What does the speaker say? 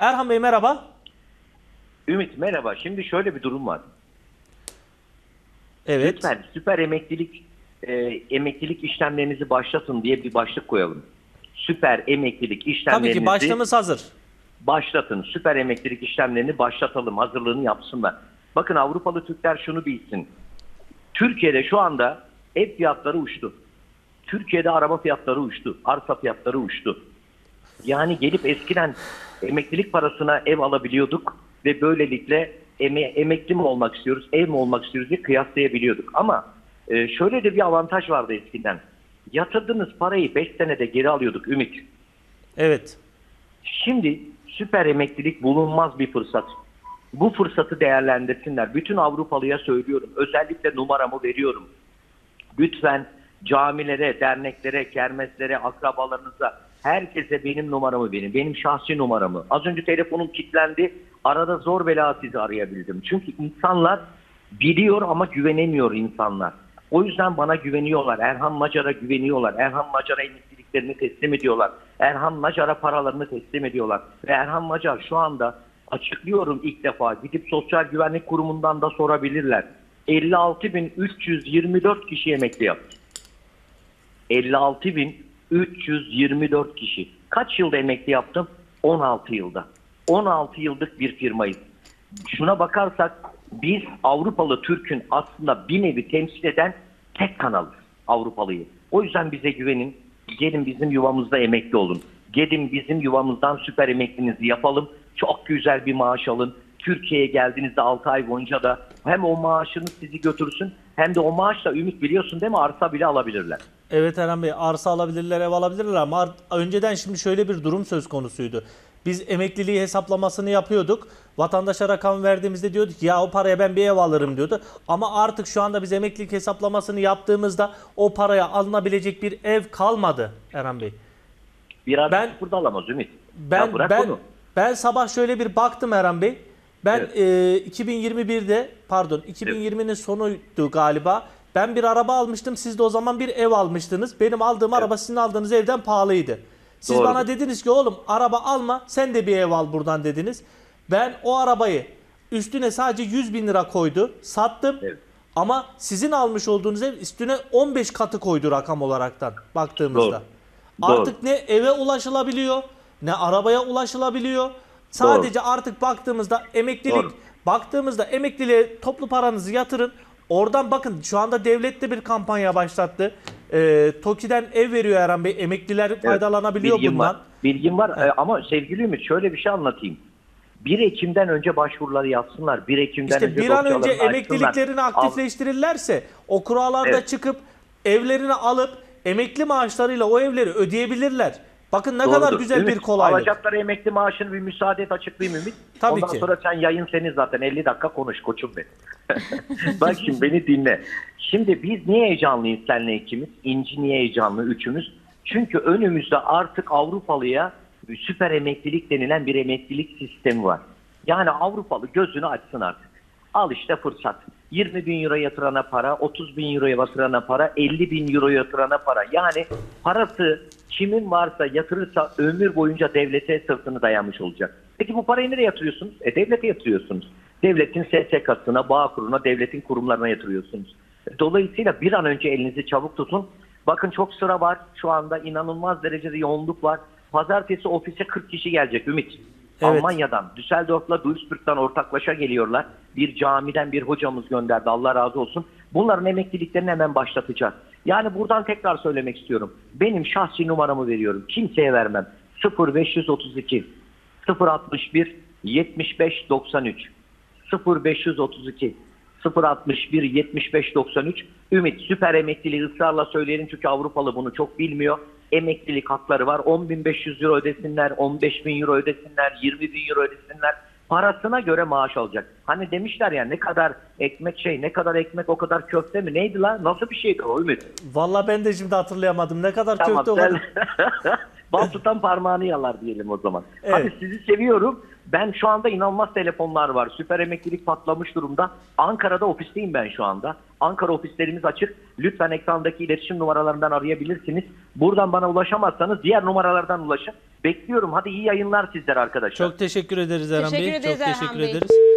Erhan Bey merhaba. Ümit merhaba. Şimdi şöyle bir durum var. Evet. Lütfen süper emeklilik işlemlerinizi başlatın diye bir başlık koyalım. Süper emeklilik Tabii ki işlemlerinizi başlığımız hazır. başlatın. Süper emeklilik işlemlerini başlatalım. Hazırlığını yapsınlar. Bakın Avrupalı Türkler şunu bilsin. Türkiye'de şu anda ev fiyatları uçtu. Türkiye'de araba fiyatları uçtu. Arsa fiyatları uçtu. Yani gelip eskiden emeklilik parasına ev alabiliyorduk ve böylelikle emekli mi olmak istiyoruz, ev mi olmak istiyoruz diye kıyaslayabiliyorduk. Ama şöyle de bir avantaj vardı eskiden. Yatırdığınız parayı 5 senede geri alıyorduk Ümit. Evet. Şimdi süper emeklilik bulunmaz bir fırsat. Bu fırsatı değerlendirsinler. Bütün Avrupalıya söylüyorum. Özellikle numaramı veriyorum. Lütfen camilere, derneklere, kermeslere, akrabalarınıza, herkese benim numaramı verin. Benim şahsi numaramı. Az önce telefonum kilitlendi. Arada zor bela sizi arayabildim. Çünkü insanlar biliyor ama güvenemiyor insanlar. O yüzden bana güveniyorlar. Erhan Macar'a güveniyorlar. Erhan Macar'a emekliliklerini teslim ediyorlar. Erhan Macar'a paralarını teslim ediyorlar. Ve Erhan Macar şu anda, açıklıyorum ilk defa, gidip Sosyal Güvenlik Kurumu'ndan da sorabilirler. 56.324 kişi emekli yaptı. 56.324 kişi. Kaç yılda emekli yaptım? 16 yılda. 16 yıllık bir firmayız. Şuna bakarsak biz Avrupalı Türk'ün aslında bir nevi temsil eden tek kanalız Avrupalıyı. O yüzden bize güvenin. Gelin bizim yuvamızda emekli olun. Gelin bizim yuvamızdan süper emeklinizi yapalım. Çok güzel bir maaş alın. Türkiye'ye geldiğinizde 6 ay boyunca da hem o maaşınız sizi götürsün hem de o maaşla Ümit biliyorsun değil mi, arsa bile alabilirler. Evet Erhan Bey, arsa alabilirler, ev alabilirler ama önceden şimdi şöyle bir durum söz konusuydu. Biz emekliliği hesaplamasını yapıyorduk. Vatandaşa rakam verdiğimizde diyorduk ki ya o paraya ben bir ev alırım diyordu. Ama artık şu anda biz emeklilik hesaplamasını yaptığımızda o paraya alınabilecek bir ev kalmadı Erhan Bey. Bir artı Ben sıfır da alamaz Ümit. Ya Ben bırak ben onu. ben sabah şöyle bir baktım Eren Bey. Ben Evet. 2021'de pardon Evet. 2020'nin sonuydu galiba. Ben bir araba almıştım. Siz de o zaman bir ev almıştınız. Benim aldığım Evet. araba sizin aldığınız evden pahalıydı. Siz bana Doğrudur. dediniz ki oğlum araba alma sen de bir ev al buradan dediniz. Ben o arabayı üstüne sadece 100 bin lira koydu. Sattım. Evet. Ama sizin almış olduğunuz ev üstüne 15 katı koydu rakam olaraktan baktığımızda. Doğru. Doğru. Artık ne eve ulaşılabiliyor, ne arabaya ulaşılabiliyor. Doğru. Sadece artık Doğru. baktığımızda emekliliğe toplu paranızı yatırın. Oradan bakın şu anda devlet de bir kampanya başlattı. TOKİ'den ev veriyor Eren Bey. Emekliler Evet. faydalanabiliyor Bilgim bundan. var. Bilgim var. Ama sevgili Ümit şöyle bir şey anlatayım. 1 Ekim'den önce başvuruları yapsınlar. 1 Ekim'den İşte önce bir an önce dosyalarını açsınlar. emekliliklerini aktifleştirirlerse o kurallarda Evet. çıkıp evlerini alıp emekli maaşlarıyla o evleri ödeyebilirler. Bakın ne kadar Doğrudur. güzel Ümit, bir kolaylık. alacakları emekli maaşını bir müsaade et, açıklayayım Ümit. Tabii Ondan ki. sonra sen, yayın senin zaten, 50 dakika konuş koçum benim. Bak şimdi beni dinle. Şimdi biz niye heyecanlıyız seninle ikimiz? İnci niye heyecanlı üçümüz? Çünkü önümüzde artık Avrupalıya süper emeklilik denilen bir emeklilik sistemi var. Yani Avrupalı gözünü açsın artık. Al işte fırsat. 20 bin euro yatırana para, 30 bin euro yatırana para, 50 bin euro yatırana para. Yani parası kimin varsa yatırırsa ömür boyunca devlete sırtını dayamış olacak. Peki bu parayı nereye yatırıyorsunuz? Devlete yatırıyorsunuz. Devletin SSK'sına, Bağkur'una, devletin kurumlarına yatırıyorsunuz. Dolayısıyla bir an önce elinizi çabuk tutun. Bakın çok sıra var. Şu anda inanılmaz derecede yoğunluk var. Pazartesi ofise 40 kişi gelecek Ümit. Evet. Almanya'dan, Düsseldorf'la Duisburg'dan ortaklaşa geliyorlar. Bir camiden bir hocamız gönderdi, Allah razı olsun. Bunların emekliliklerini hemen başlatacağız. Yani buradan tekrar söylemek istiyorum. Benim şahsi numaramı veriyorum. Kimseye vermem. 0532 061 75 93 0532 061 75 93. Ümit, süper emekliliği ısrarla söyleyelim çünkü Avrupalı bunu çok bilmiyor. Emeklilik hakları var. 10.500 euro ödesinler, 15.000 euro ödesinler, 20.000 euro ödesinler. Parasına göre maaş alacak. Hani demişler ya, ne kadar ekmek ne kadar ekmek o kadar köfte mi? Neydi lan? Nasıl bir şeydi o Ümit? Vallahi ben de şimdi hatırlayamadım. Ne kadar Tamam, köfte o sen kadar. bal tutan parmağını yalar diyelim o zaman. Evet. Hadi, sizi seviyorum. Ben şu anda inanılmaz telefonlar var. Süper emeklilik patlamış durumda. Ankara'da ofisteyim ben şu anda. Ankara ofislerimiz açık. Lütfen ekrandaki iletişim numaralarından arayabilirsiniz. Buradan bana ulaşamazsanız diğer numaralardan ulaşın. Bekliyorum. Hadi iyi yayınlar sizler arkadaşlar. Çok teşekkür ederiz Erhan Teşekkür Bey. ederiz Çok Erhan teşekkür Bey. ederiz.